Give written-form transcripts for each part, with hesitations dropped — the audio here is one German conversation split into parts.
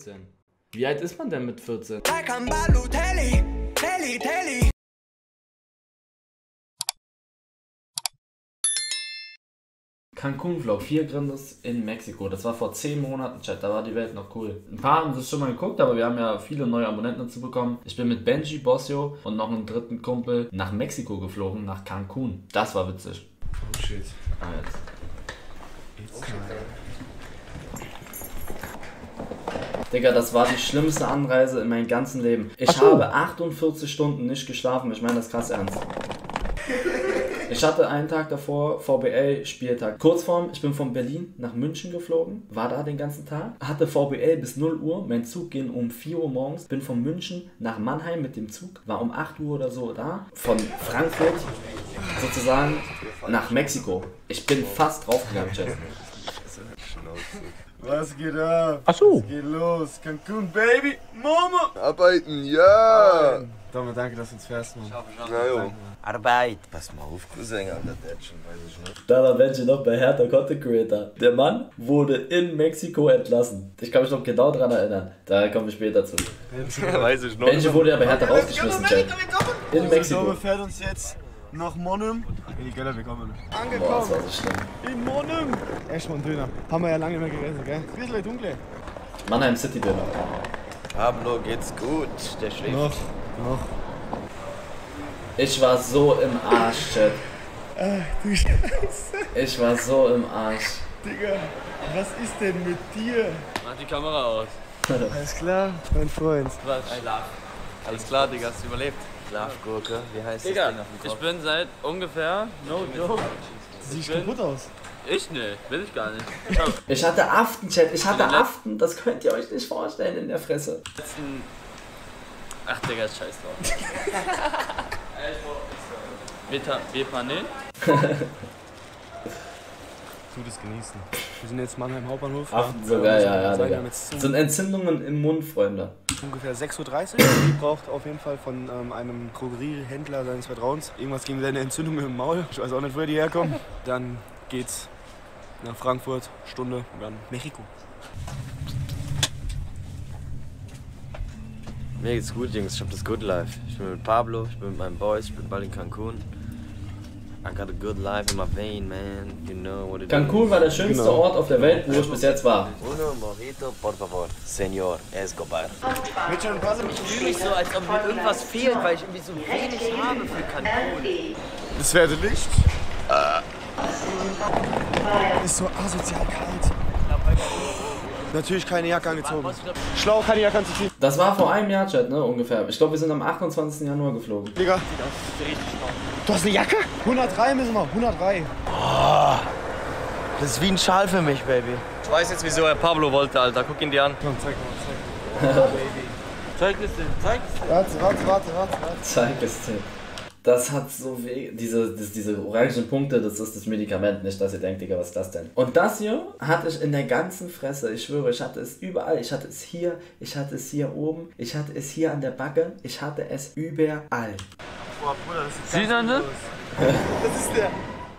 14. Wie alt ist man denn mit 14? Cancun-Vlog, 4 Grindes in Mexiko. Das war vor 10 Monaten, Chat, da war die Welt noch cool. Ein paar haben das schon mal geguckt, aber wir haben ja viele neue Abonnenten dazu bekommen. Ich bin mit Benji, Bossio und noch einem dritten Kumpel nach Mexiko geflogen, nach Cancun. Das war witzig. Oh shit. Ah, jetzt. Digga, das war die schlimmste Anreise in meinem ganzen Leben. Ich habe 48 Stunden nicht geschlafen, ich meine das krass ernst. Ich hatte einen Tag davor VBL-Spieltag. Kurzform, ich bin von Berlin nach München geflogen, war da den ganzen Tag, hatte VBL bis 0 Uhr, mein Zug ging um 4 Uhr morgens, bin von München nach Mannheim mit dem Zug, war um 8 Uhr oder so da, von Frankfurt sozusagen nach Mexiko. Ich bin fast draufgegangen, Chat. Was geht ab? Achso. Was geht los? Cancun, Baby! Mama! Arbeiten, ja! Domme, danke, dass du uns fährst, Mann. Na jo. Arbeit. Pass mal auf, Cousin, Alter, der hat schon, weiß ich nicht. Da war Benji noch bei Hertha Content Creator. Der Mann wurde in Mexiko entlassen. Ich kann mich noch genau daran erinnern. Da komme ich später zu. Weiß ich noch. Benji wurde ja bei Hertha rausgeschmissen, Chat. In Mexiko. Domme fährt uns jetzt nach Monum. Die Göller bekommen. Boah, das Angekommen. war so schlimm. In Monum. Erstmal ein Döner. Haben wir ja lange nicht mehr gegessen, gell? Bisschen dunkel. Mannheim City Döner. Pablo geht's gut, der schläft. Noch. Ich war so im Arsch, Chat. Du Scheiße. Ich war so im Arsch. Digga, was ist denn mit dir? Mach die Kamera aus. Alles klar, mein Freund. Schlaf. Alles klar, Digga, hast du überlebt. Schlafgurke, wie heißt Digga, das Ding auf dem ich Kopf? bin seit ungefähr, no joke. Siehst kaputt aus. Ich ne, will ich gar nicht. Ich hatte Aften, Chat. Ich hatte Aften. Das könnt ihr euch nicht vorstellen in der Fresse. Ach, Digga, ist scheiß drauf. Bepanen? Tu das genießen. Wir sind jetzt Mannheim Hauptbahnhof. Aften sogar, ja, Wir Digga. haben jetzt Sind Entzündungen im Mund, Freunde. ungefähr 6:30 Uhr. Die braucht auf jeden Fall von einem Drogeriehändler seines Vertrauens irgendwas gegen seine Entzündungen im Maul. Ich weiß auch nicht, woher die herkommen. Dann geht's nach Frankfurt, Stunde, und dann Mexiko. Mir geht's gut, Jungs. Ich hab das Good Life. Ich bin mit Pablo, ich bin mit meinen Boys, ich bin bald in Cancun. I got a good life in my vein, man. You know what it Cancun war der schönste Ort auf der Welt, wo ich bis jetzt war. Uno mojito, por favor. Señor Escobar. Mit schon ein paar Ich fühle mich so, als ob mir irgendwas fehlt, weil ich irgendwie so wenig habe für Cancun. Das werde Licht. Ist so asozial kalt. Natürlich keine Jacke angezogen. Schlau, keine Jacke anzuziehen. Das war vor einem Jahr, Chat, ne, ungefähr. Ich glaube, wir sind am 28. Januar geflogen. Digga. Du hast eine Jacke? 103 müssen wir, 103. Das ist wie ein Schal für mich, Baby. Ich weiß jetzt, wieso er Pablo wollte, Alter. Guck ihn dir an. Komm, zeig mal. Zeig es dir, Warte. Zeig es dir. Das hat so weh. Diese orangen Punkte, das ist das Medikament. Nicht, dass ihr denkt, Digga, was ist das denn? Und das hier hatte ich in der ganzen Fresse. Ich schwöre, ich hatte es überall. Ich hatte es hier, ich hatte es hier oben, ich hatte es hier an der Backe. Ich hatte es überall. Boah, Bruder, das ist Siehst du das? Das ist der.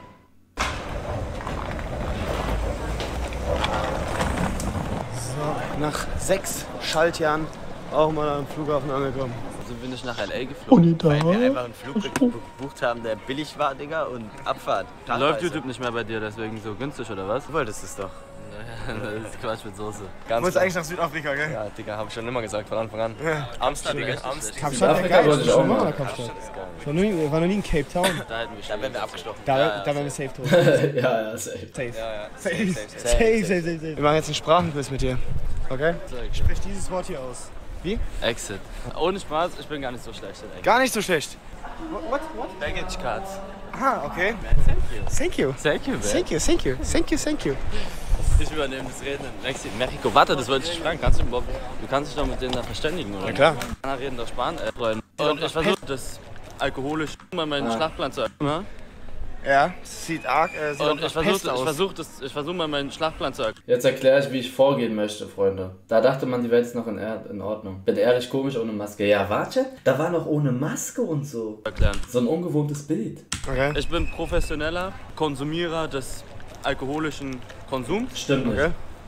So, nach 6 Schaltjahren auch mal am Flughafen angekommen. Sind wir nicht nach L.A. geflogen? Weil wir einfach einen Flug gebucht haben, der billig war, Digga, und Abfahrt. Läuft YouTube nicht mehr bei dir, deswegen so günstig, oder was? Du wolltest es doch. Das ist Quatsch mit Soße. Du wolltest eigentlich nach Südafrika, gell? Ja, Digga, hab ich schon immer gesagt, von Anfang an. Ja. Amsterdam, Digga, Amsterdam. Kapstadt Südafrika wäre geil, wollte ich schon auch mal mal. nach Kapstadt. Ich war noch nie in Cape Town. Da hätten wir Da werden wir abgestochen. Da wären wir safe tot. Ja, safe. Safe. Ja, Safe. Wir machen jetzt einen Sprachenquiz mit dir. Okay? Sprich dieses Wort hier aus. Wie? Exit. Ohne Spaß, ich bin gar nicht so schlecht in Exit. Gar nicht so schlecht. What? Baggage Cards. Ah, okay. Thank you. Thank you, man. Thank you. Ich übernehme das Reden in Mexiko. Warte, das wollte ich fragen. Du kannst dich doch mit denen da verständigen, oder? Ja, klar. Männer reden doch Spanisch. Und ich versuche das alkoholisch mal meinen Schlachtplan zu erklären. Ja, sieht arg, sieht auch Und ich versuche mal meinen Schlachtplan zu erklären. Jetzt erkläre ich, wie ich vorgehen möchte, Freunde. Da dachte man, die Welt ist noch in Ordnung. Bin ehrlich komisch ohne Maske. Ja, warte, da war noch ohne Maske und so. So ein ungewohntes Bild. Okay. Ich bin professioneller Konsumierer des alkoholischen Konsums. Stimmt nicht. Okay.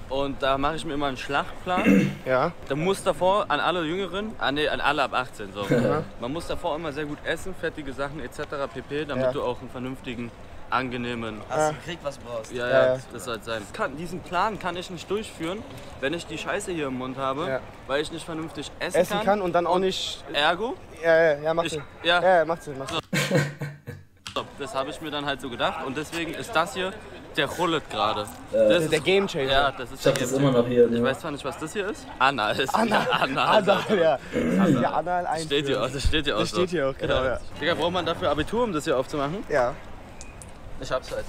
Und da mache ich mir immer einen Schlachtplan. Ja. Da muss davor an alle Jüngeren, an alle ab 18 so. Man muss davor immer sehr gut essen, fettige Sachen etc. pp, damit du auch einen vernünftigen, angenehmen... Hast du gekriegt, was du brauchst? Ja, das soll sein. Diesen Plan kann ich nicht durchführen, wenn ich die Scheiße hier im Mund habe, weil ich nicht vernünftig essen kann und dann auch nicht... Ergo? Ja, macht Sinn. Ja, macht Sinn. Das habe ich mir dann halt so gedacht und deswegen ist das hier der Rullet gerade. Der Game Changer. Ja, das ist Ich hab das immer noch hier. Ich weiß zwar nicht, was das hier ist. Anal ist Anal, ja. Ja, Anal einführen. Steht hier auch, das steht hier auch. Das steht hier auch, genau, ja. Digga, braucht man dafür Abitur, um das hier aufzumachen? Ja. Ich hab's halt.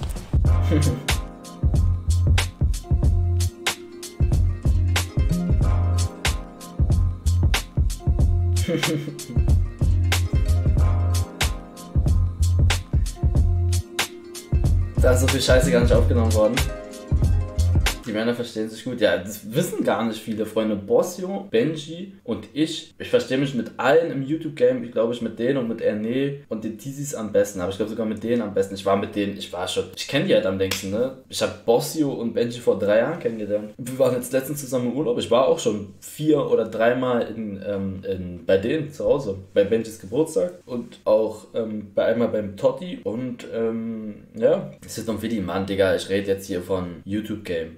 Da ist so viel Scheiße gar nicht aufgenommen worden. Die Männer verstehen sich gut. Ja, das wissen gar nicht viele Freunde. Bossio, Benji und ich verstehe mich mit allen im YouTube-Game. Ich glaube, mit denen und mit Erne und den Tizis am besten. Aber ich glaube sogar mit denen am besten. Ich kenne die halt am längsten, ne? Ich habe Bossio und Benji vor 3 Jahren kennengelernt. Wir waren jetzt letztens zusammen im Urlaub. Ich war auch schon 4 oder 3 Mal bei denen zu Hause. Bei Benjis Geburtstag und auch einmal beim Totti. Und ja, das ist noch ein Video, Mann, Digga. Ich rede jetzt hier von YouTube-Game.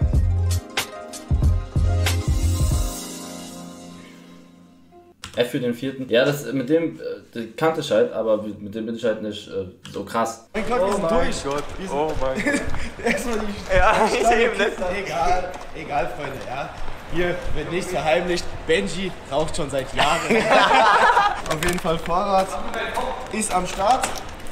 F für den 4. Ja, das mit dem kannte ich halt, aber mit dem bin ich halt nicht so krass. Mein Gott, wir sind durch. Oh mein Gott. Erstmal die Egal, Freunde, ja. Hier wird nichts verheimlicht. Benji raucht schon seit Jahren. Auf jeden Fall Fahrrad ist am Start.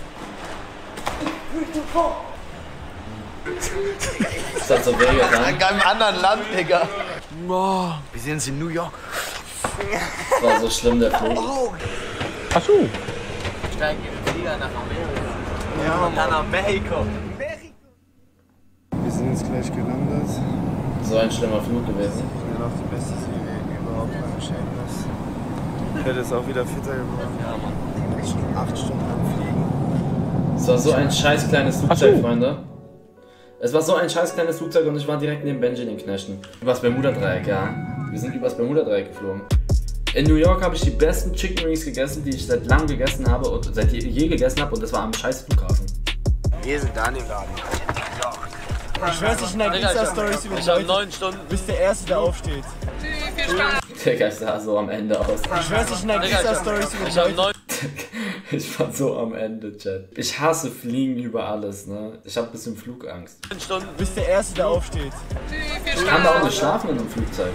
Das hat so wehgetan. In einem anderen Land, Digga. Boah. Wir sind jetzt in New York. Das war so schlimm, der Flug. Ach so. Steigen in den Flieger nach Amerika. Ja, und dann nach Mexiko. Wir sind jetzt gleich gelandet. So ein schlimmer Flug gewesen. Ich bin auch die beste Serie überhaupt beim Shameless. Ich hätte es auch wieder fitter geworden. Ja, Mann. Ich bin 8 Stunden am Fliegen. Es war so ein scheiß kleines Flugzeug, Freunde. Es war so ein scheiß kleines Flugzeug und ich war direkt neben Benji den Knechten. Übers Bermuda-Dreieck, ja. Wir sind übers Bermuda-Dreieck geflogen. In New York habe ich die besten Chicken Wings gegessen, die ich seit langem gegessen habe und seit je gegessen habe, und das war am scheiß Flughafen. Wir sind da in dem Laden. Ich weiß nicht in der Insta-Stories über Ich habe 9 Stunden. Bist der Erste, der aufsteht. Digga, ich sah so am Ende aus. Ich weiß nicht in der Insta-Stories über Ich habe 9 Ich war so am Ende, Chat. Ich hasse Fliegen über alles, ne? Ich habe ein bisschen Flugangst. Stunden. Bist der Erste, der aufsteht. Ich kann da auch nicht schlafen in einem Flugzeug.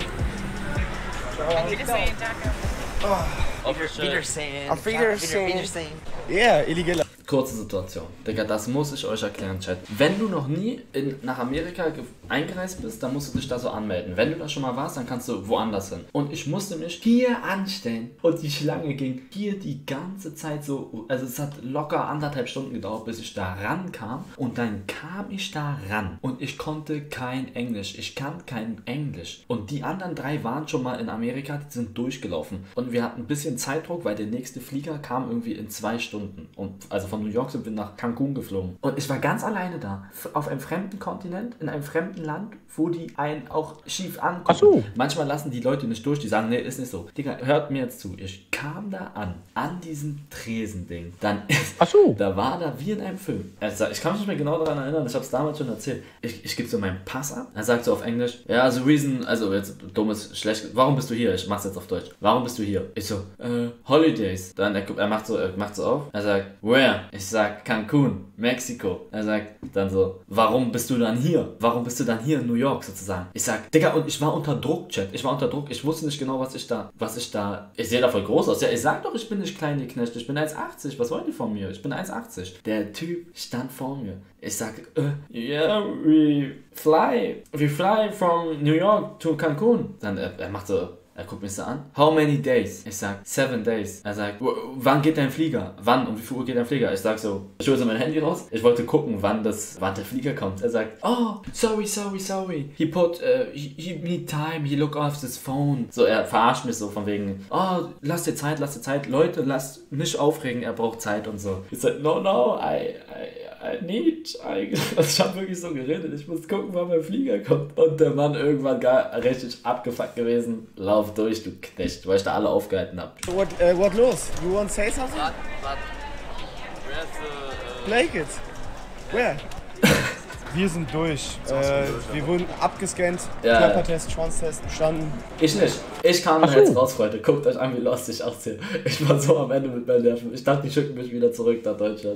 Auf Wiedersehen. Ja, illegal. Kurze Situation. Digga, das muss ich euch erklären, Chat. Wenn du noch nie nach Amerika eingereist bist, dann musst du dich da so anmelden. Wenn du da schon mal warst, dann kannst du woanders hin. Und ich musste mich hier anstellen. Und die Schlange ging hier die ganze Zeit so. Also es hat locker 1,5 Stunden gedauert, bis ich da rankam. Und dann kam ich da ran. Und ich konnte kein Englisch. Ich kann kein Englisch. Und die anderen 3 waren schon mal in Amerika, die sind durchgelaufen. Und wir hatten ein bisschen Zeitdruck, weil der nächste Flieger kam irgendwie in 2 Stunden. Und also von New York sind wir nach Cancun geflogen. Und ich war ganz alleine da. Auf einem fremden Kontinent, in einem fremden Land, wo die einen auch schief angucken. Ach so. Manchmal lassen die Leute nicht durch, die sagen, nee, ist nicht so. Digga, hört mir jetzt zu. Ich kam da an diesem Tresending. Dann da war da wie in einem Film. Also, ich kann mich nicht mehr genau daran erinnern, ich habe es damals schon erzählt. Ich gebe so meinen Pass ab. Er sagt so auf Englisch, ja, the reason, also jetzt dummes, schlecht, warum bist du hier? Ich mach's jetzt auf Deutsch. Warum bist du hier? Ich so, Holidays. Dann er macht so auf. Er sagt, where? Ich sag, Cancun, Mexiko. Er sagt dann so, warum bist du dann hier? Warum bist du dann hier in New York sozusagen? Ich sag, Digga, und ich war unter Druck, Chat. Ich war unter Druck. Ich wusste nicht genau, ich sehe da voll groß aus. Ja, ich sag doch, ich bin nicht klein, die Knechte. Ich bin 1,80. Was wollen die von mir? Ich bin 1,80. Der Typ stand vor mir. Ich sag, yeah, we fly from New York to Cancun. Dann er macht so, Er guckt mich so an. How many days? Ich sag, 7 days. Er sagt, wann geht dein Flieger? Wann? Um wie viel Uhr geht dein Flieger? Ich sag so, ich hole so mein Handy raus. Ich wollte gucken, wann der Flieger kommt. Er sagt, oh, sorry. He need time. He look off his phone. So, er verarscht mich so von wegen, oh, lass dir Zeit. Leute, lass nicht aufregen, er braucht Zeit und so. Ich sag, no, I need. Ich hab wirklich so geredet. Ich muss gucken, wann mein Flieger kommt. Und der Mann irgendwann gar richtig abgefuckt gewesen. Lauf durch, du Knecht, weil ich da alle aufgehalten hab. What los? You want to say something? Warte. Where's the... Blake it. Where? Wir sind durch. Wir wurden abgescannt. Ja. Körpertest, Schwanztest, bestanden. Ich nicht. Ich kam jetzt raus, Freunde. Guckt euch an, wie lost ich aussehe. Ich war so am Ende mit meinen Nerven. Ich dachte, die schicken mich wieder zurück nach Deutschland.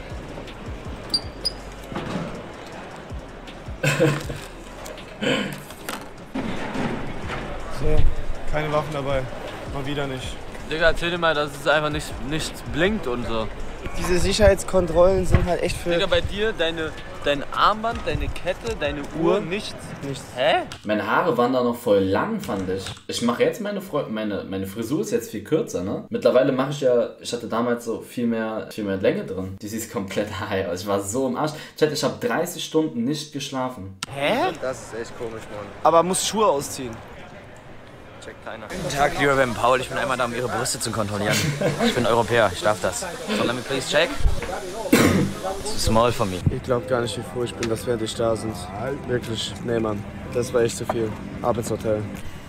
So, keine Waffen dabei. Mal wieder nicht. Digga, erzähl dir mal, dass es einfach nicht blinkt und so. Diese Sicherheitskontrollen sind halt echt für... Digga, bei dir, dein Armband, deine Kette, deine Uhr, nichts. Hä? Meine Haare waren da noch voll lang, fand ich. Ich mache jetzt meine Frisur ist jetzt viel kürzer, ne? Mittlerweile mache ich hatte damals so viel mehr Länge drin. Die sieht komplett high aus. Ich war so im Arsch. Ich habe 30 Stunden nicht geschlafen. Hä? Das ist echt komisch, Mann. Aber muss Schuhe ausziehen. Checkt keiner. Guten Tag, lieber Ben Paul. Ich bin einmal da, um Ihre Brüste zu kontrollieren. Ich bin Europäer, ich darf das. So, let me please check. Too small for me. Ich glaube gar nicht, wie froh ich bin, dass wir endlich da sind. Wirklich. Nee, Mann. Das war echt zu viel. Ab ins Hotel.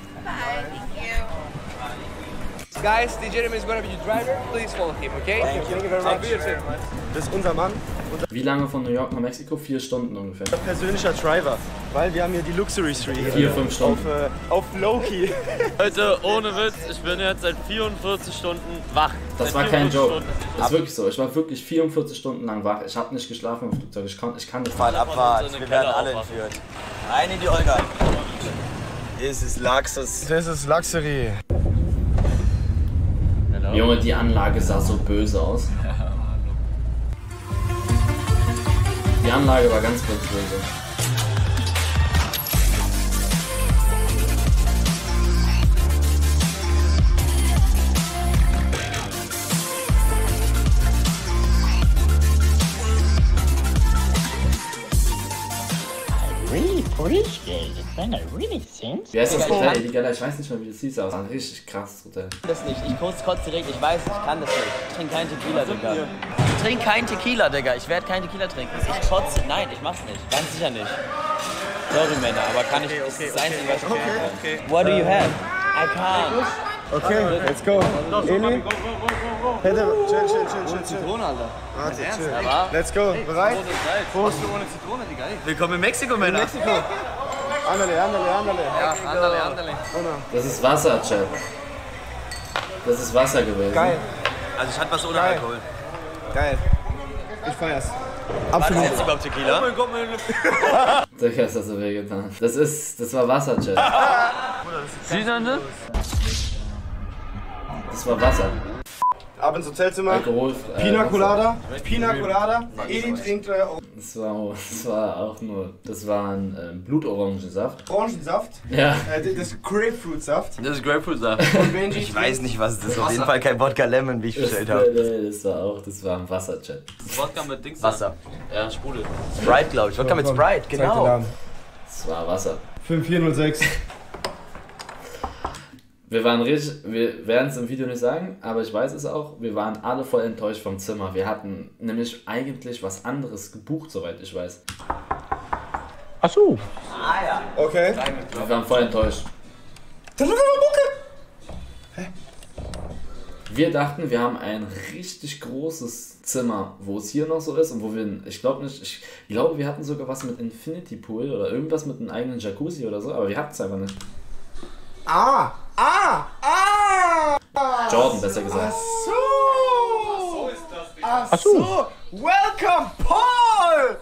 Guys, the gentleman is going to be your driver. Please follow him, okay? Thank you very much. Das ist unser Mann. Wie lange von New York nach Mexiko? 4 Stunden ungefähr. Persönlicher Driver. Weil wir haben hier die Luxury Street. 4-5 Stunden. Auf Low-Key. Leute, ohne Witz, ich bin jetzt seit 44 Stunden wach. Das war kein Joke. Das ist wirklich so. Ich war wirklich 44 Stunden lang wach. Ich habe nicht geschlafen im Flugzeug. Ich kann nicht. Fahrt Abfahrt, wir werden alle entführt. Rein in die Olga. Das ist Luxus. Das ist Luxury. Junge, die Anlage sah so böse aus. Die Anlage war ganz böse. Really appreciate it when I really think. Wie heißt das Hotel? Illegale, ich weiß nicht mehr, wie das hieß, aber es war ein richtig krasses Hotel. Das nicht. Ich kotze direkt. Ich weiß, ich kann das nicht. Ich trinke keinen Tequila, Digga. Ich trinke keinen Tequila, Digga. Ich werde keinen Tequila trinken. Ich kotze. Nein, ich mach's nicht. Ganz sicher nicht. Sorry, Männer, aber kann ich. Das ist das Einzige, was ich trinken kann. What do you have? I can't. Okay, let's go. Eli? Chill. Zitrone, Alter. Warte, chill. Let's go. Bereit? Prost. Ohne Zitrone, Digga. Willkommen in Mexiko, Männer. Mexiko. Andale. Ja, andale. Das ist Wasser, Chat. Das ist Wasser gewesen. Geil. Also ich hatte was ohne Geil. Alkohol. Geil. Ich feier's. War das Absolut. jetzt überhaupt Tequila? Oh mein Gott, meine Lippe. Digga, ist das so wehgetan. Das war Wasser, Chat. Sie sind das? Das war Wasser. Ab ins Hotelzimmer. Alkoholfrei. Pina Colada. Eli trinkt Das war ein Blutorangensaft. Orangensaft. Ja. Das ist Grapefruitsaft. Das ist Grapefruit-Saft. Und Benji Ich weiß nicht, was das ist. Auf jeden Fall kein Wodka Lemon, wie ich bestellt habe. Das war ein Wasser-Chat. Wodka mit Dings. Wasser. Ja, Sprudel. Sprite, glaube ich. Wodka mit Sprite, genau. Das war Wasser. 5406. Wir werden es im Video nicht sagen, aber ich weiß es auch, wir waren alle voll enttäuscht vom Zimmer. Wir hatten nämlich eigentlich was anderes gebucht, soweit ich weiß. Ach so. Okay. Wir waren voll enttäuscht. Wir dachten, wir haben ein richtig großes Zimmer, wo es hier noch so ist und wo wir, ich glaube, wir hatten sogar was mit Infinity Pool oder irgendwas mit einem eigenen Jacuzzi oder so, aber wir hatten es einfach nicht. Jordan, besser gesagt. Ach so. Welcome, Paul!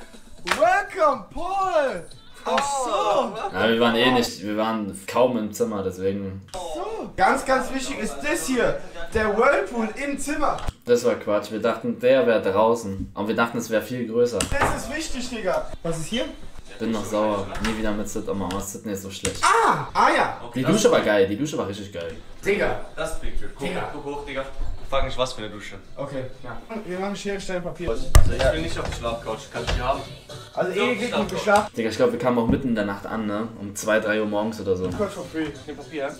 Ach so. Ja, wir waren kaum im Zimmer, deswegen. Ganz wichtig ist das hier. Der Whirlpool im Zimmer. Das war Quatsch. Wir dachten, der wäre draußen. Und wir dachten, es wäre viel größer. Das ist wichtig, Digga. Was ist hier? bin noch sauer. Nie wieder mit Sid, aber Mama, Sydney ist so schlecht. Ja. Die Dusche war geil, die Dusche war richtig geil. Digga. Das ist Big Deal. Guck hoch, Digga. Frag nicht, was für eine Dusche. Okay, ja. Wir machen Schere, Stein, Papier. Also ich bin nicht auf der Schlafcouch. Kann ich die haben? Also kriegt nicht geschlafen. Digga, ich glaube, wir kamen auch mitten in der Nacht an, ne? Um 2, 3 Uhr morgens oder so. Kurz for free. Den Papier.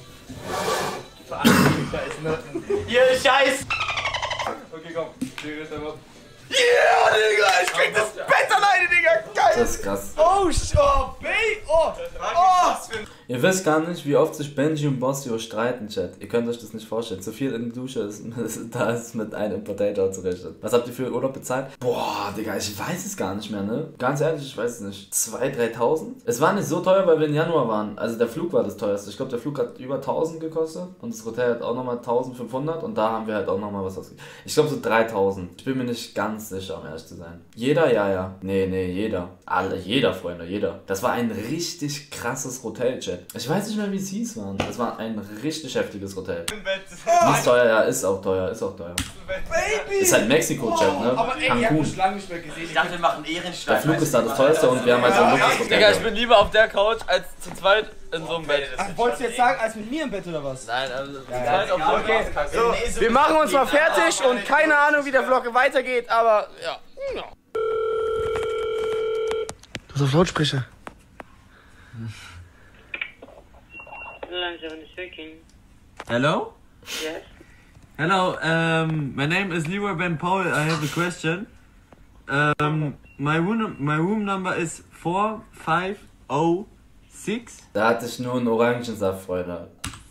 Ihr Scheiß! Okay, komm. Yeah, Digga, ich krieg das Bett alleine, Digga. Geil. Das ist krass. Oh, baby. Oh. Ihr wisst gar nicht, wie oft sich Benji und Bossio streiten, Chat. Ihr könnt euch das nicht vorstellen. Zu viel in der Dusche ist, da ist mit einem Potato zu rechnen. Was habt ihr für Urlaub bezahlt? Boah, Digga, ich weiß es gar nicht mehr, ne? Ganz ehrlich, ich weiß es nicht. 2.000, 3.000? Es war nicht so teuer, weil wir im Januar waren. Also der Flug war das teuerste. Ich glaube, der Flug hat über 1.000 gekostet und das Hotel hat auch nochmal 1.500 und da haben wir halt auch nochmal was ausgegeben. Ich glaube so 3.000. Ich bin mir nicht ganz sicher, um ehrlich zu sein. Jeder, ja. Nee, jeder. Jeder, Freunde, jeder. Das war ein richtig krasses Hotel, Chat. Ich weiß nicht mehr, wie es hieß, Mann. Das war ein richtig heftiges Hotel. Ist teuer, ja, ist auch teuer. Baby. Ist halt Mexiko, Chat, ne? Aber ey, ihr habt Cancun. mich lange nicht mehr gesehen. Ich dachte, wir machen Ehrenstein. Der Flug ist da das teuerste und wir haben halt so ein Luxushotel. Digga, ich bin lieber auf der Couch als zu zweit in so einem Bett. Ach, wolltest du jetzt sagen, als mit mir im Bett oder was? Nein, also zu zweit auf so einem Bett. So, wir machen uns mal fertig und keine Ahnung, wie der Vlog weitergeht, aber ja. Du hast auf Lautsprecher. Hello? Yes. Hello, my name is Leroy Ben Paul. I have a question. My room number is 4506. Da hatte ich nur einen Orangensaft, Freunde.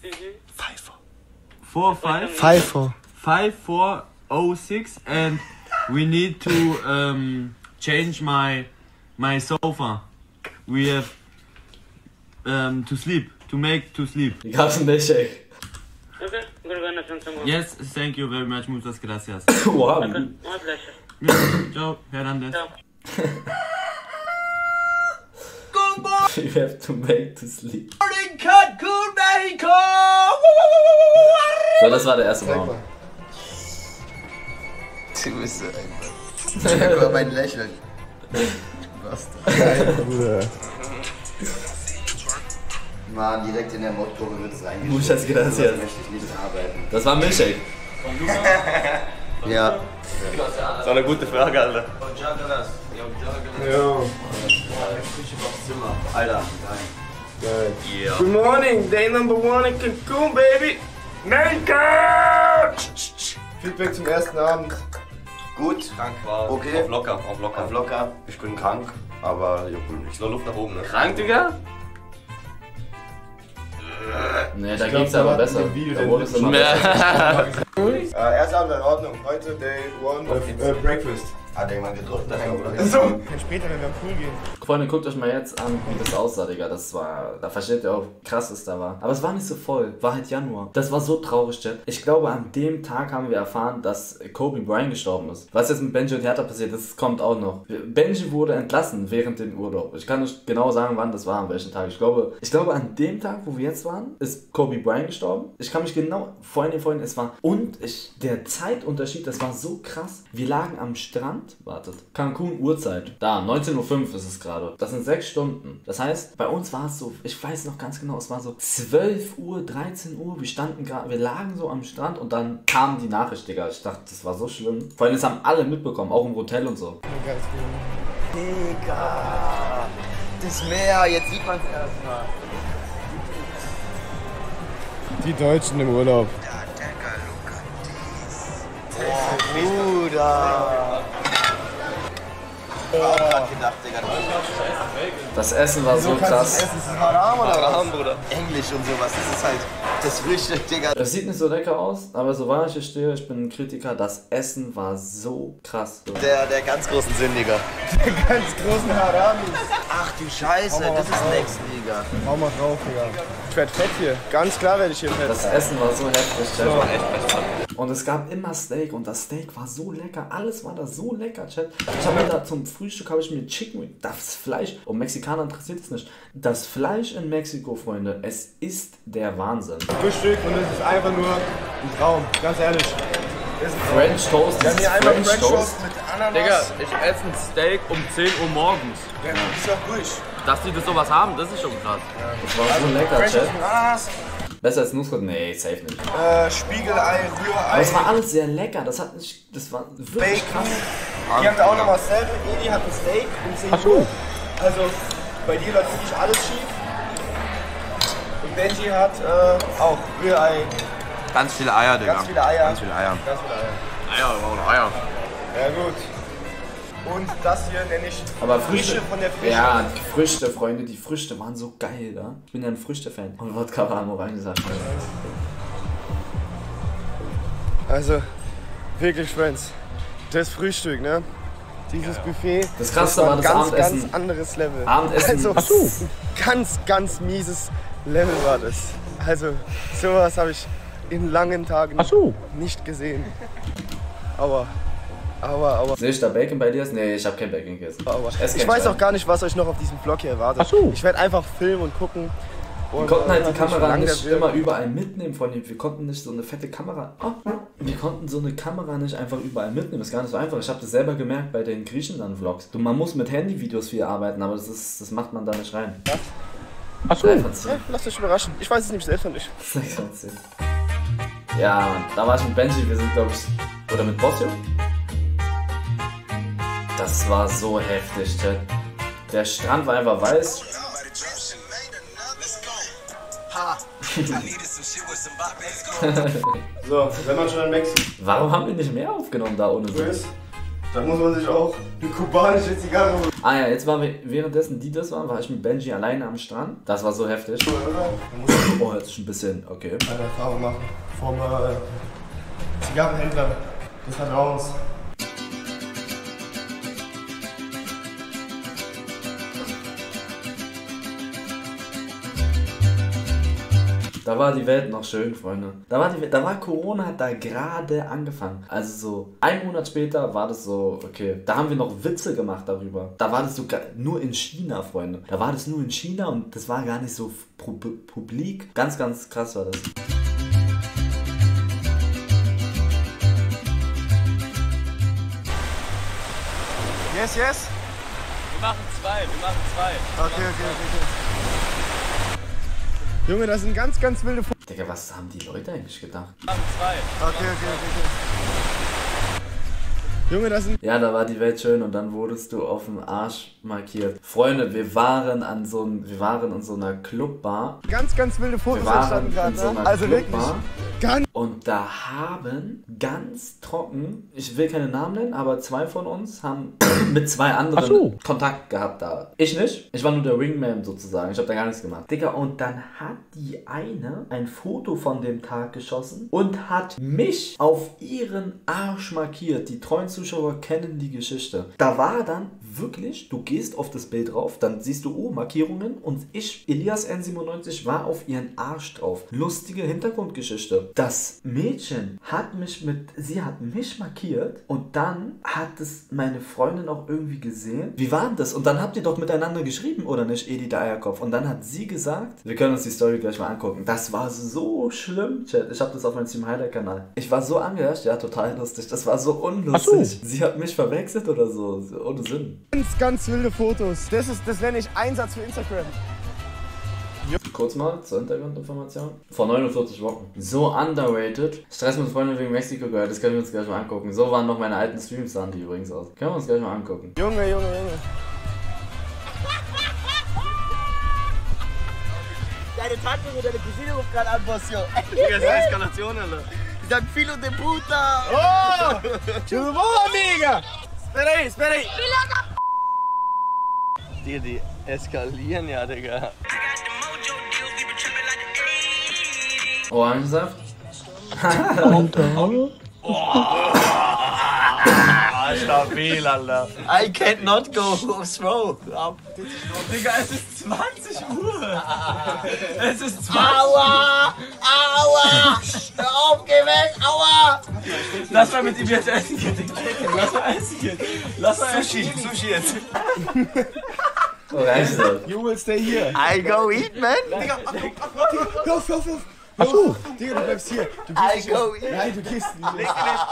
5406 and we need to change my sofa. We have to sleep, to sleep. Die gab's einen Milchshake. Okay, we're gonna send someone. Yes, thank you very much, muchas gracias. Wow. Okay, my pleasure. Ciao, Hernandez. Ciao. You have to make to sleep. Cancun, Mexico! So, das war der erste Raum. Du bist so einfach. Guck mal mein Lächeln. Was da? Mann, direkt in der Mordkurve wird es reingeschrieben. Muchas gracias. Da möchte ich nicht arbeiten. Das war ein Milchshake. Ja. Das ist eine gute Frage, Alter. Ja. Alter, Geil. Good morning, day number 1 in Cancun, baby. Feedback zum ersten Abend. gut. Krank war. Okay. Auf locker. Auf locker. Ich bin krank, aber juckt mich nicht. So Luft nach oben, ne? Krank, Digga? Ne, da ging's aber besser. Da wurde es immer besser. Erster Abend in Ordnung. Heute Day 1 of Breakfast. Hat jemand gedrückt? So. Später, wenn wir am Pool gehen. Freunde, guckt euch mal jetzt an, wie das aussah, Digga. Das war, da versteht ihr auch, wie krass es da war. Aber es war nicht so voll, war halt Januar. Das war so traurig, Chat. Ich glaube, an dem Tag haben wir erfahren, dass Kobe Bryant gestorben ist. Was jetzt mit Benji und Hertha passiert, das kommt auch noch. Benji wurde entlassen während dem Urlaub. Ich kann nicht genau sagen, wann das war, an welchem Tag. Ich glaube, an dem Tag, wo wir jetzt waren, ist Kobe Bryant gestorben. Ich kann mich genau, vorhin, es war, und der Zeitunterschied, das war so krass. Wir lagen am Strand, wartet, Cancun Uhrzeit, da, 19:05 Uhr ist es gerade. Das sind 6 Stunden. Das heißt, bei uns war es so, ich weiß noch ganz genau, es war so 12 Uhr, 13 Uhr, wir standen gerade, wir lagen so am Strand und dann kam die Nachricht, Digga. Ich dachte, das war so schlimm. Vor allem, das haben alle mitbekommen, auch im Hotel und so. Digga, das Meer, jetzt sieht man es erstmal. Die Deutschen im Urlaub. Bruder. Gedacht, Digga. Das Essen war so krass. Das ist Haram oder was? Bruder. Englisch und sowas, das ist halt das Frühstück, Digga. Das sieht nicht so lecker aus, aber so wahr ich hier stehe, ich bin ein Kritiker, das Essen war so krass. Der ganz großen Sündiger. Der ganz großen Haramis. Ach du Scheiße, das ist Next, Digga. Hau mal drauf, Digga. Ich werd fett hier. Ganz klar werde ich hier fett. Das Essen war so heftig, Chat. Und es gab immer Steak und das Steak war so lecker. Alles war da so lecker, Chat. Ich habe mir da zum Frühstück Chicken Wing. Das Fleisch, und Mexikaner interessiert es nicht. Das Fleisch in Mexiko, Freunde, es ist der Wahnsinn. Frühstück und es ist einfach nur ein Traum. Ganz ehrlich. French Toast. Wir haben hier einmal French Toast mit Ananas. Digga, ich esse ein Steak um 10 Uhr morgens. Ja, ist doch ruhig. Dass die das sowas haben, das ist schon krass. Das war so lecker, French Chat. Toast mit Ananas. Besser als Nussbrot? Nee, safe nicht. Spiegelei, Rührei. Aber es war alles sehr lecker. Das hat nicht. Das war wirklich Bacon. krass. Die haben da auch nochmal dasselbe. Edi hat ein Steak um 10 Uhr. Also bei dir läuft wirklich alles schief. Und Benji hat auch Rührei. Ganz viele Eier, Digga. Ganz viele Eier. Ganz viele Eier. Ganz viele Eier. Eier, wir brauchen Eier. Ja gut. Und das hier nenne ich Aber Frische von der Frische. Ja, die Früchte, Freunde, die Früchte waren so geil, da. Ich bin ja ein Früchte-Fan. Und Wodka war am Orangensaft. Also, wirklich, Friends. Das Frühstück, ne? Dieses Buffet. Das Krasse war das Abendessen. Ganz anderes Level. Abendessen. Also, ganz mieses Level war das. Also, sowas habe ich in langen Tagen nicht gesehen. Aber. Sehe ich da Bacon bei dir? Nee, ich habe kein Bacon gegessen. Ich weiß auch gar nicht, was euch noch auf diesem Vlog hier erwartet. Ich werde einfach filmen und gucken. Wir konnten halt die Kamera nicht immer überall mitnehmen von ihm. Wir konnten nicht so eine fette Kamera. Wir konnten so eine Kamera nicht einfach überall mitnehmen. Das ist gar nicht so einfach. Ich habe das selber gemerkt bei den Griechenland-Vlogs. Man muss mit Handyvideos viel arbeiten, aber das macht man da nicht rein. Achso. Ja, lasst euch überraschen. Ich weiß es nicht selbst noch nicht. Ja, da war ich mit Benji. Wir sind, glaube ich, oder mit Bossio. Das war so heftig, Chat. Der Strand war einfach weiß. So, wenn man schon in Mexiko. Warum haben wir nicht mehr aufgenommen da ohne Chris, da muss man sich auch eine kubanische Zigarre holen. Ah ja, jetzt waren wir, währenddessen die das waren, war ich mit Benji alleine am Strand. Das war so heftig. Oh, hört sich ein bisschen, okay. Eine Erfahrung machen vom Zigarrenhändler des Vertrauens. Da war die Welt noch schön, Freunde. Da war Corona, hat da gerade angefangen. Also so, 1 Monat später war das so, okay. Da haben wir noch Witze gemacht darüber. Da war das sogar nur in China, Freunde. Da war das nur in China und das war gar nicht so publik. Ganz krass war das. Yes. Wir machen zwei. Okay. Junge, das sind ganz wilde Fotos. Digga, was haben die Leute eigentlich gedacht? Wir machen zwei. Okay. Junge, das sind... Ja, da war die Welt schön und dann wurdest du auf dem Arsch markiert. Freunde, wir waren in so einer Clubbar. Ganz wilde Fotos entstanden gerade, so ne? Also wirklich. Und da haben ganz trocken, ich will keine Namen nennen, aber 2 von uns haben mit 2 anderen Kontakt gehabt da. Ich nicht. Ich war nur der Wingman sozusagen. Ich habe da gar nichts gemacht. Digga, und dann hat die eine ein Foto von dem Tag geschossen und hat mich auf ihren Arsch markiert. Die treuen Zuschauer kennen die Geschichte. Da war dann wirklich, du gehst auf das Bild drauf, dann siehst du, Markierungen und ich, Elias N97, war auf ihren Arsch drauf. Lustige Hintergrundgeschichte. Das Mädchen hat mich markiert und dann hat es meine Freundin auch irgendwie gesehen. Wie war denn das? Und dann habt ihr doch miteinander geschrieben, oder nicht, Edi der Eierkopf? Und dann hat sie gesagt, wir können uns die Story gleich mal angucken. Das war so schlimm, Chat. Ich habe das auf meinem Team Highlight Kanal. Ich war so angeherrscht, ja, total lustig. Das war so unlustig. Sie hat mich verwechselt oder so, ohne Sinn. Ganz wilde Fotos. Das nenne ich Einsatz für Instagram. Kurz mal zur Hintergrundinformation. Vor 49 Wochen. So underrated. Stress mit Freunden wegen Mexiko gehört. Das können wir uns gleich mal angucken. So waren noch meine alten Streams, sahen die übrigens aus. Können wir uns gleich mal angucken. Junge. Deine Tante und deine Cousine ruft gerade an, Bossio. Digga, das ist Eskalation, Alter. Die sagen Filo de puta. Oh! Tudo amiga? Espera aí. Digga, die eskalieren ja, Digga. Orangensaft? Stabil, Alter. I cannot go throw. Digga, es ist 20 Uhr. Es ist 20 Uhr. Aua! Hör auf, geh weg! Aua! Lass mal mit ihm jetzt essen gehen. Lass mal essen gehen. Sushi jetzt. Orangensaft. You will stay here. I go eat, man. Hör auf. Achso. Digga, du bleibst hier. Du gehst nicht. Nein, du gehst nicht. Leg.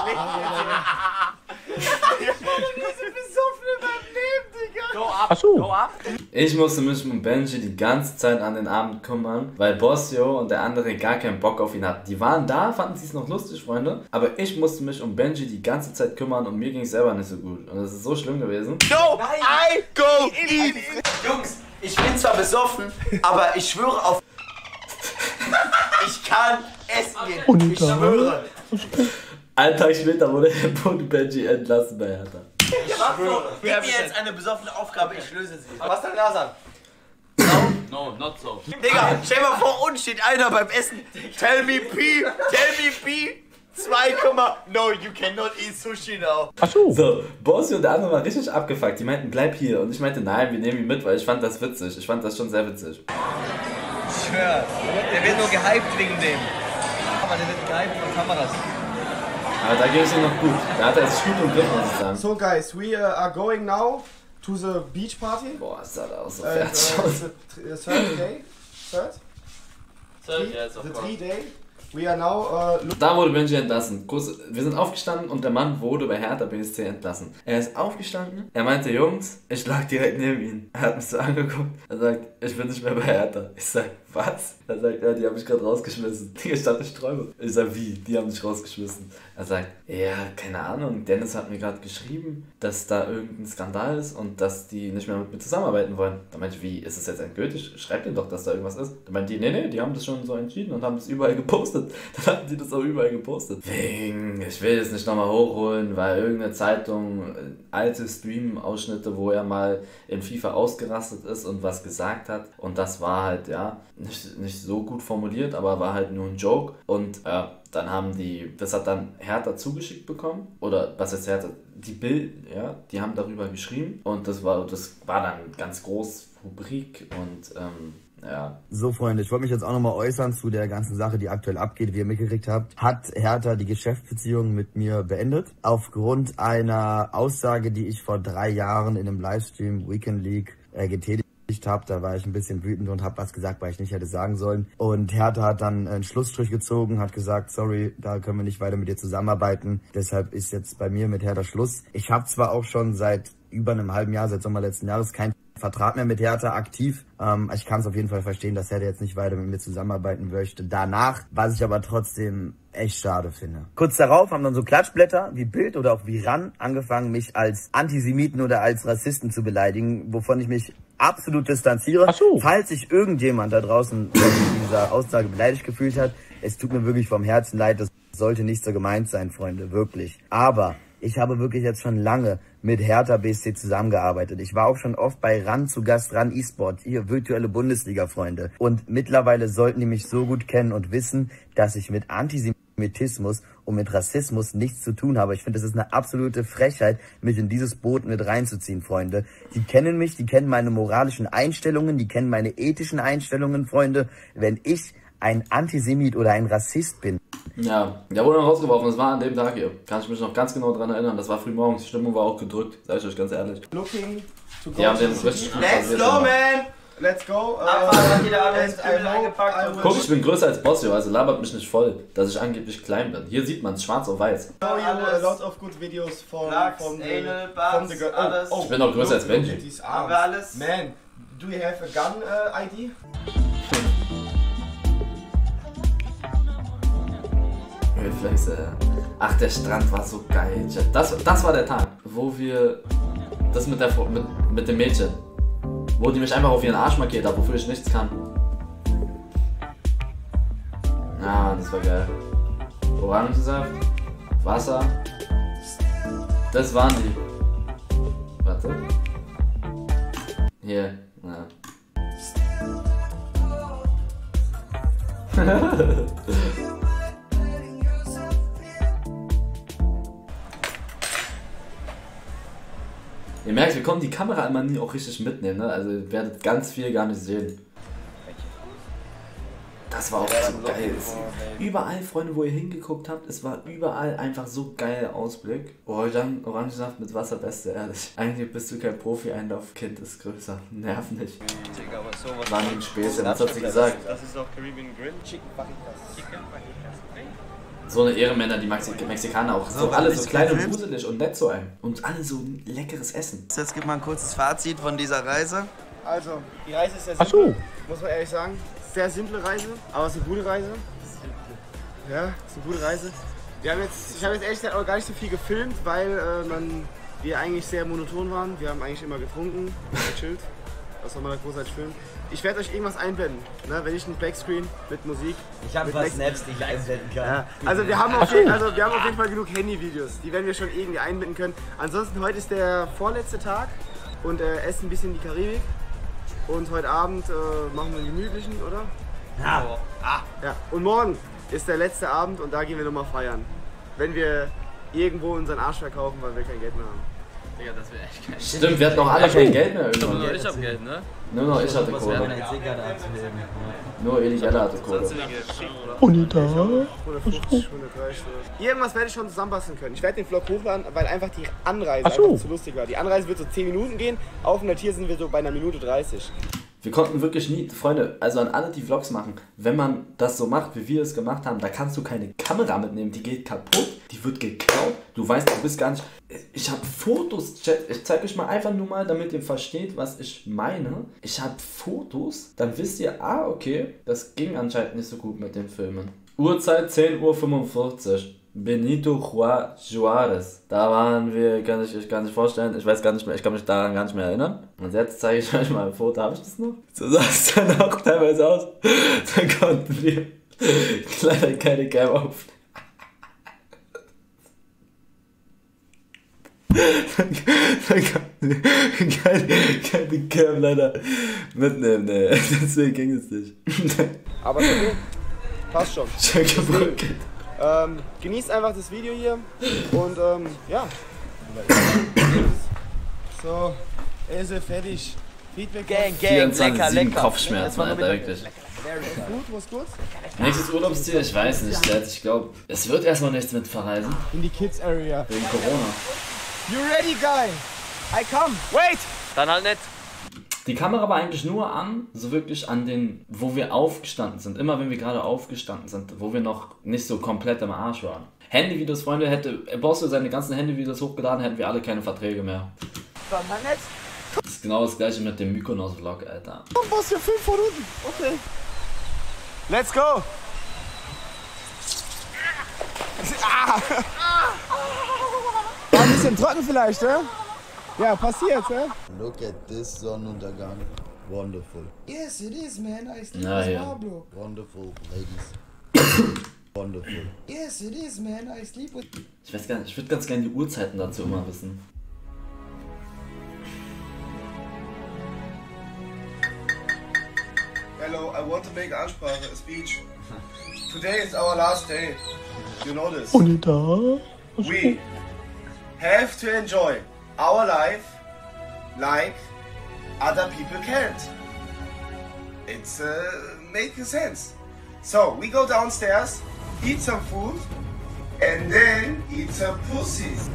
Achso. Ich musste mich um Benji die ganze Zeit an den Abend kümmern, weil Bossio und der andere gar keinen Bock auf ihn hatten. Die waren da, fanden sie es noch lustig, Freunde, aber ich musste mich um Benji die ganze Zeit kümmern und mir ging es selber nicht so gut. Und das ist so schlimm gewesen. No, I go eat. Jungs, ich bin zwar besoffen, aber ich schwöre auf... Ich kann essen gehen. Ich schwöre. Einen Tag später wurde Benji entlassen bei Hertha. Gib mir jetzt eine besoffene Aufgabe, ich löse sie. Was dein Nasan? No, not so. Digga, stell mal vor, uns steht einer beim Essen. Tell me P. 2, no, you cannot eat sushi now. Achso. So, Bossio und der andere war richtig abgefuckt. Die meinten, bleib hier. Und ich meinte, nein, wir nehmen ihn mit, weil ich fand das witzig. Ich fand das schon sehr witzig. Ich schwör, der wird nur gehypt wegen dem. Aber der wird gehypt von Kameras. Aber da geht es ihm noch gut. Da hat er es gut im Griff, muss ich sagen. So guys, we are going now to the beach party. Boah, es sah da aus so fertig aus. The third day. The 3 day. We are now, da wurde Benji entlassen. Wir sind aufgestanden und der Mann wurde bei Hertha BSC entlassen. Er ist aufgestanden, er meinte, Jungs, ich lag direkt neben ihm. Er hat mich so angeguckt, er sagt, ich bin nicht mehr bei Hertha. Ich sag, was? Er sagt, ja, die haben mich gerade rausgeschmissen. Ich dachte, ich träume. Ich sag, wie? Die haben mich rausgeschmissen. Er sagt, ja, keine Ahnung, Dennis hat mir gerade geschrieben, dass da irgendein Skandal ist und dass die nicht mehr mit mir zusammenarbeiten wollen. Da meinte ich, wie, ist es jetzt endgültig? Schreibt denen doch, dass da irgendwas ist. Da meinte die, nee, die haben das schon so entschieden und haben das überall gepostet. Dann hatten die das auch überall gepostet. Wegen, ich will das nicht nochmal hochholen, weil irgendeine Zeitung alte Stream-Ausschnitte, wo er mal in FIFA ausgerastet ist und was gesagt hat. Und das war halt, ja, nicht so gut formuliert, aber war halt nur ein Joke. Und dann haben das hat dann Hertha zugeschickt bekommen. Oder was ist Hertha? Die Bild, ja, die haben darüber geschrieben. Und das war dann ganz groß Rubrik und ja. So, Freunde, ich wollte mich jetzt auch nochmal äußern zu der ganzen Sache, die aktuell abgeht. Wie ihr mitgekriegt habt, hat Hertha die Geschäftsbeziehung mit mir beendet. Aufgrund einer Aussage, die ich vor 3 Jahren in einem Livestream Weekend League getätigt habe. Da war ich ein bisschen wütend und habe was gesagt, weil ich nicht hätte sagen sollen. Und Hertha hat dann einen Schlussstrich gezogen, hat gesagt, sorry, da können wir nicht weiter mit dir zusammenarbeiten. Deshalb ist jetzt bei mir mit Hertha Schluss. Ich habe zwar auch schon seit über einem halben Jahr, seit Sommer letzten Jahres, kein Vertrag mehr mit Hertha aktiv. Ich kann es auf jeden Fall verstehen, dass Hertha jetzt nicht weiter mit mir zusammenarbeiten möchte. Danach, was ich aber trotzdem echt schade finde. Kurz darauf haben dann so Klatschblätter wie Bild oder auch wie RAN angefangen, mich als Antisemiten oder als Rassisten zu beleidigen, wovon ich mich absolut distanziere. Ach so. Falls sich irgendjemand da draußen mit dieser Aussage beleidigt gefühlt hat, es tut mir wirklich vom Herzen leid, das sollte nicht so gemeint sein, Freunde, wirklich. Aber ich habe wirklich jetzt schon lange mit Hertha BSC zusammengearbeitet. Ich war auch schon oft bei RAN zu Gast, RAN eSport, hier virtuelle Bundesliga, Freunde. Und mittlerweile sollten die mich so gut kennen und wissen, dass ich mit Antisemitismus und mit Rassismus nichts zu tun habe. Ich finde, es ist eine absolute Frechheit, mich in dieses Boot mit reinzuziehen, Freunde. Die kennen mich, die kennen meine moralischen Einstellungen, die kennen meine ethischen Einstellungen, Freunde. Wenn ich ein Antisemit oder ein Rassist bin. Ja, der wurde noch rausgeworfen, das war an dem Tag hier. Kann ich mich noch ganz genau daran erinnern, das war früh morgens, die Stimmung war auch gedrückt, sag ich euch ganz ehrlich. Looking to go. Die haben den richtig gut Let's go, man! Let's go. Abfahrt, jeder alles eingepackt. Guck, ich bin größer als Bossio, also labert mich nicht voll, dass ich angeblich klein bin. Hier sieht man es schwarz auf weiß. A lot of good videos from the girl. Alles. Ich bin auch größer als Benji. Haben wir alles? Man, do you have a gun ID? Ach, der Strand war so geil. Das war der Tag, wo wir das mit dem Mädchen, wo die mich einfach auf ihren Arsch markiert hat, wofür ich nichts kann. Ja, das war geil. Orangensaft, Wasser. Das waren die. Warte. Hier. Ja. Ihr merkt, wir konnten die Kamera immer nie auch richtig mitnehmen, ne? Also ihr werdet ganz viel gar nicht sehen. Das war auch so geil. Überall, Freunde, wo ihr hingeguckt habt, es war überall einfach so geiler Ausblick. Oh, dann Orangensaft mit Wasser, beste, ehrlich. Eigentlich bist du kein Profi-Einlauf-Kind, ist größer. Nerv nicht. Digga, aber sowas. War nicht Späßchen, was hat sie gesagt? Das ist auch Caribbean Grill. Chicken Fajitas. So eine Ehrenmänner, die Mexikaner auch. So alle so klein und gruselig und nett zu einem. Und alle so leckeres Essen. Jetzt gibt mal ein kurzes Fazit von dieser Reise. Also, die Reise ist sehr simpel, muss man ehrlich sagen. Sehr simple Reise, aber es ist eine gute Reise. Ja, es ist eine gute Reise. Ich habe jetzt ehrlich gesagt auch gar nicht so viel gefilmt, weil wir eigentlich sehr monoton waren. Wir haben eigentlich immer getrunken, gechillt. Was soll man da großartig filmen? Ich werde euch irgendwas einblenden, ne? Wenn ich einen Backscreen mit Musik. Ich habe ein paar Snaps, die ich einblenden kann. Ja. Also wir haben auf jeden Fall genug Handyvideos, die werden wir schon irgendwie einbinden können. Ansonsten heute ist der vorletzte Tag und essen ein bisschen die Karibik. Und heute Abend machen wir einen gemütlichen, oder? Ja. Ja. Und morgen ist der letzte Abend und da gehen wir nochmal feiern. Wenn wir irgendwo unseren Arsch verkaufen, weil wir kein Geld mehr haben. Digga, das wäre echt geil. Stimmt, wir hatten noch alle kein Geld mehr irgendwann. Nur ich hab Geld, ne? Nur noch ich hatte Kohle. Nur Eligella hatte Kohle. 150, 130. Irgendwas werde ich schon zusammenbasteln können. Ich werde den Vlog hochladen, weil einfach die Anreise einfach zu lustig war. Die Anreise wird so 10 Minuten gehen, auf dem Tier sind wir so bei einer Minute 30. Wir konnten wirklich nie, Freunde, also an alle, die Vlogs machen, wenn man das so macht, wie wir es gemacht haben, da kannst du keine Kamera mitnehmen, die geht kaputt, die wird geklaut, du weißt, du bist gar nicht... Ich habe Fotos, Chat, ich zeige euch mal einfach nur mal, damit ihr versteht, was ich meine. Ich habe Fotos, dann wisst ihr, okay, das ging anscheinend nicht so gut mit den Filmen. Uhrzeit 10:45 Uhr. Benito Juárez. Da waren wir, kann ich euch gar nicht vorstellen. Ich weiß gar nicht mehr, ich kann mich daran gar nicht mehr erinnern. Und jetzt zeige ich euch mal ein Foto. Habe ich das noch? So sah es dann auch teilweise aus. Dann konnten wir leider keine Cam aufnehmen. Dann konnten wir keine Cam leider mitnehmen. Nee. Deswegen ging es nicht. Aber okay, passt schon. Genießt einfach das Video hier und ja. So, ist er fertig. Feedback. Gang, lecker. Kopfschmerzen, Alter, wirklich. Gut, was gut? Nächstes Urlaubsziel, ich weiß nicht, Dad. Ich glaube, es wird erstmal nichts mit Verreisen. In die Kids Area. Wegen Corona. You ready, guy? I come. Wait! Dann halt nicht. Die Kamera war eigentlich nur an, so wirklich an den, wo wir aufgestanden sind. Immer wenn wir gerade aufgestanden sind, wo wir noch nicht so komplett am Arsch waren. Handyvideos, Freunde, hätte Bosso seine ganzen Handyvideos hochgeladen, hätten wir alle keine Verträge mehr. Das ist genau das gleiche mit dem Mykonos-Vlog, Alter. Komm, Boss, für 5 Minuten. Okay. Let's go! War ein bisschen trocken vielleicht, ne? Ja, passiert, ne? Look at this Sonnenuntergang. Wonderful. Yes, it is, man. I sleep with Pablo. Wonderful, ladies. Wonderful. Yes, it is, man. I sleep with... Ich weiß gar nicht, ich würde ganz gerne die Uhrzeiten dazu immer wissen. Hello, I want to make Ansprache, a speech. Today is our last day. You know this. We have to enjoy our life like other people can't. It's making sense. So we go downstairs, eat some food, and then eat some pussies.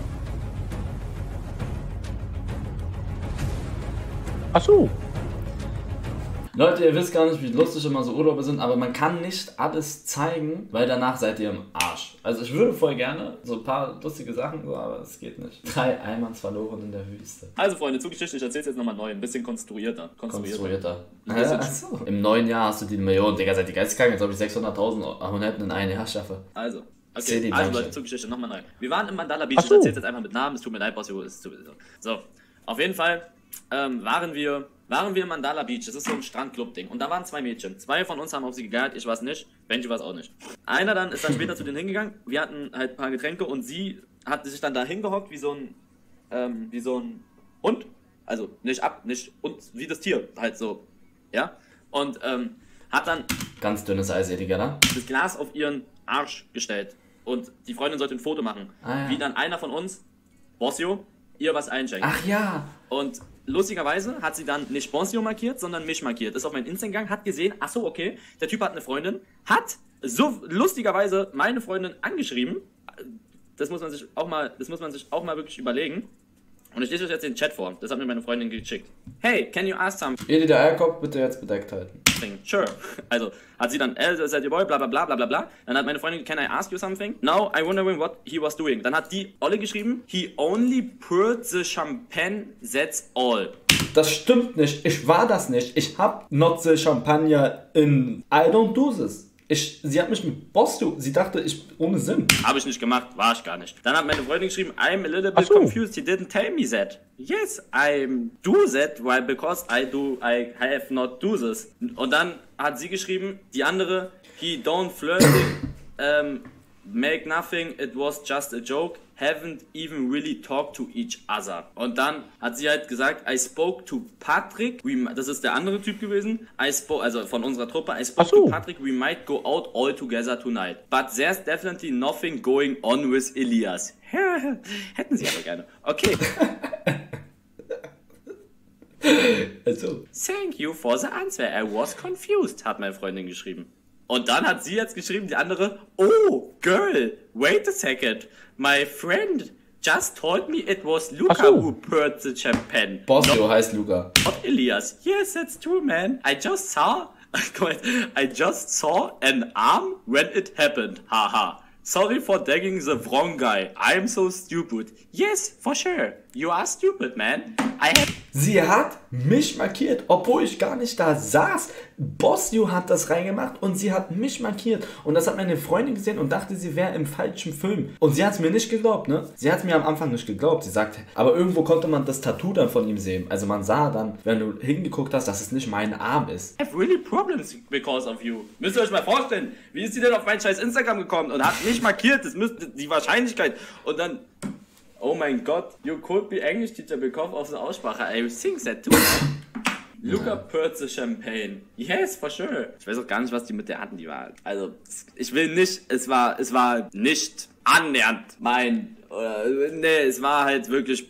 Ach so. Leute, ihr wisst gar nicht, wie lustig immer so Urlaube sind, aber man kann nicht alles zeigen, weil danach seid ihr im Arsch. Also ich würde voll gerne so ein paar lustige Sachen, so, aber es geht nicht. 3 Eimanns verloren in der Wüste. Also Freunde, Zuggeschichte, ich erzähl's jetzt nochmal neu, ein bisschen konstruierter. Achso. Im neuen Jahr hast du die Million, Digga, seid ihr geisteskrank, als ob ich 600.000 Abonnenten in ein Jahr schaffe. Also. Okay, also Leute, Zuggeschichte, nochmal neu. Wir waren im Mandala Beach, ich erzähl's jetzt einfach mit Namen, es tut mir leid, Bossio, ist sowieso. So, auf jeden Fall waren wir im Mandala Beach, das ist so ein Strandclub-Ding. Und da waren 2 Mädchen. 2 von uns haben auf sie gegeiert, ich war's nicht, Benji war's auch nicht. Einer dann ist dann später zu denen hingegangen, wir hatten halt ein paar Getränke und sie hat sich dann da hingehockt wie so ein Hund. Also nicht wie das Tier, halt so. Ja? Und hat dann ganz dünnes Eis, Digga, ne? das Glas auf ihren Arsch gestellt. Und die Freundin sollte ein Foto machen. Ja. Wie dann einer von uns, Bossio, ihr was einschenkt. Ach ja. Und lustigerweise hat sie dann nicht Bonzio markiert, sondern mich markiert. Ist auf mein Instagram gegangen, hat gesehen, ach so, okay, der Typ hat eine Freundin, hat so lustigerweise meine Freundin angeschrieben. Das muss man sich auch mal wirklich überlegen. Und ich lese euch jetzt den Chat vor. Das hat mir meine Freundin geschickt. Hey, can you ask something? Der Eierkopf bitte jetzt bedeckt halten. Sure. Also hat sie dann, seid ihr Boy, bla bla bla bla bla bla. Dann hat meine Freundin, can I ask you something? Now I wondering what he was doing. Dann hat die Olle geschrieben, he only poured the champagne, that's all. Das stimmt nicht. Ich war das nicht. Ich hab not the Champagner in I don't do this. Sie hat mich mit Bonzio, sie dachte, ich ohne Sinn. Habe ich nicht gemacht, war ich gar nicht. Dann hat meine Freundin geschrieben, I'm a little bit confused, he didn't tell me that. Yes, I do that, why because I have not do this. Und dann hat sie geschrieben, die andere, he don't flirt, make nothing, it was just a joke, haven't even really talked to each other. Und dann hat sie halt gesagt, I spoke to Patrick, das ist der andere Typ gewesen, also von unserer Truppe, I spoke to Patrick, we might go out all together tonight. But there's definitely nothing going on with Elias. Hätten sie aber gerne. Okay. Also. Thank you for the answer, I was confused, hat meine Freundin geschrieben. Und dann hat sie jetzt geschrieben, die andere, oh, girl, wait a second, my friend just told me it was Luca who poured the champagne. Bonzio heißt Luca. Not Elias. Yes, that's true, man. I just saw an arm when it happened. Haha. Sorry for dagging the wrong guy. I'm so stupid. Yes, for sure. You are stupid, man. Sie hat mich markiert, obwohl ich gar nicht da saß. Bonzio hat das reingemacht und sie hat mich markiert. Und das hat meine Freundin gesehen und dachte, sie wäre im falschen Film. Und sie hat es mir nicht geglaubt, ne? Sie hat es mir am Anfang nicht geglaubt. Sie sagte, aber irgendwo konnte man das Tattoo dann von ihm sehen. Also man sah dann, wenn du hingeguckt hast, dass es nicht mein Arm ist. I have really problems because of you. Müsst ihr euch mal vorstellen, wie ist sie denn auf mein scheiß Instagram gekommen und hat mich markiert? Das müsste die Wahrscheinlichkeit. Und dann... Oh mein Gott, you could be English teacher because of the Aussprache. I think that too. Luca poured the champagne. Yes, for sure. Ich weiß auch gar nicht, was die mit der hatten, die war. Also, ich will nicht, es war nicht annähernd mein, nee, es war halt wirklich,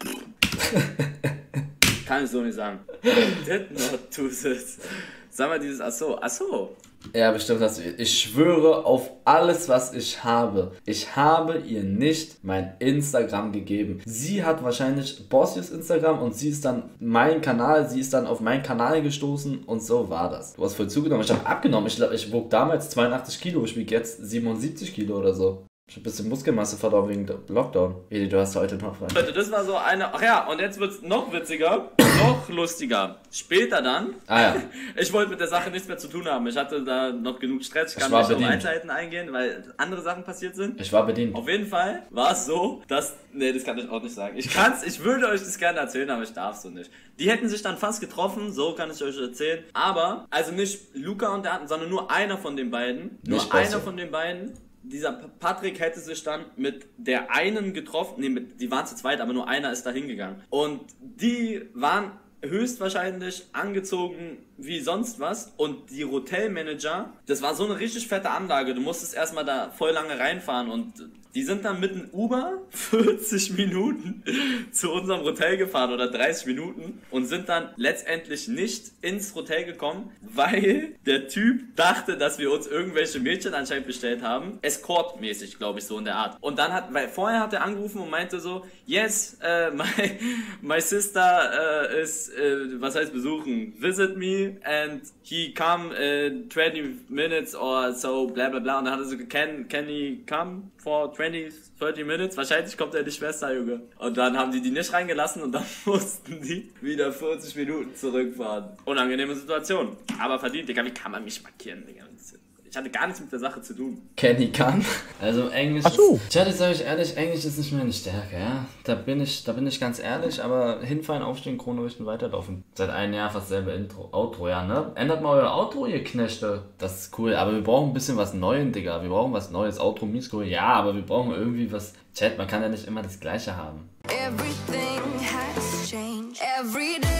kann ich so nicht sagen. Did not do this. Sag mal dieses, ach so. Ja, bestimmt hast du. Ich schwöre auf alles, was ich habe. Ich habe ihr nicht mein Instagram gegeben. Sie hat wahrscheinlich Bonzios Instagram und sie ist dann auf meinen Kanal gestoßen und so war das. Du hast voll zugenommen. Ich habe abgenommen. Ich glaube, ich wog damals 82 Kilo. Ich wiege jetzt 77 Kilo oder so. Ich hab ein bisschen Muskelmasse verloren wegen Lockdown. Edi, du hast heute noch was. Leute, das war so eine... Ach ja, und jetzt wird's noch witziger, noch lustiger. Später dann... Ich wollte mit der Sache nichts mehr zu tun haben. Ich hatte da noch genug Stress. Ich kann nicht auf Einzelheiten eingehen, weil andere Sachen passiert sind. Ich war bedient. Auf jeden Fall war es so, dass... Nee, das kann ich auch nicht sagen. Ich würde euch das gerne erzählen, aber ich darf so nicht. Die hätten sich dann fast getroffen, so kann ich euch erzählen. Aber, also nicht Luca und der anderen, sondern nur einer von den beiden. Nur einer von den beiden. Dieser Patrick hätte sich dann mit der einen getroffen, die waren zu zweit, aber nur einer ist da hingegangen. Und die waren höchstwahrscheinlich angezogen wie sonst was und die Hotelmanager, das war so eine richtig fette Anlage, du musstest erstmal da voll lange reinfahren und die sind dann mit einem Uber 40 Minuten zu unserem Hotel gefahren oder 30 Minuten und sind dann letztendlich nicht ins Hotel gekommen, weil der Typ dachte, dass wir uns irgendwelche Mädchen anscheinend bestellt haben. Escort-mäßig, glaube ich, so in der Art. Und dann weil vorher hat er angerufen und meinte so, yes, my sister is, was heißt besuchen? Visit me and he come in 20 minutes or so, bla bla bla. Und dann hat er so, can he come for 20, 30 minutes? Wahrscheinlich kommt er die Schwester, Junge. Und dann haben die nicht reingelassen und dann mussten die wieder 40 Minuten zurückfahren. Unangenehme Situation. Aber verdient, Digga, wie kann man mich markieren, Digga? Ich hatte gar nichts mit der Sache zu tun. Kenny kann. Also Englisch ist... Tja, das sage ich ehrlich, Englisch ist nicht meine Stärke, ja. Da bin ich ganz ehrlich, aber hinfallen, aufstehen, Krone richten, weiterlaufen. Seit einem Jahr fast selbe Outro, ja, ne? Ändert mal euer Outro, ihr Knechte. Das ist cool, aber wir brauchen ein bisschen was Neues, Digga. Wir brauchen was Neues. Outro, Misko, ja, aber wir brauchen irgendwie was... Chat, man kann ja nicht immer das Gleiche haben. Everything has changed. Every day.